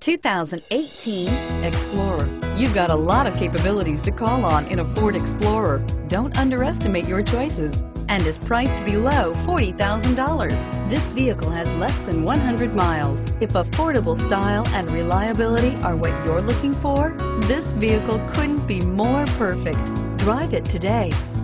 2018 Explorer. You've got a lot of capabilities to call on in a Ford Explorer. Don't underestimate your choices, and is priced below $40,000. This vehicle has less than 100 miles. If affordable style and reliability are what you're looking for, this vehicle couldn't be more perfect. Drive it today.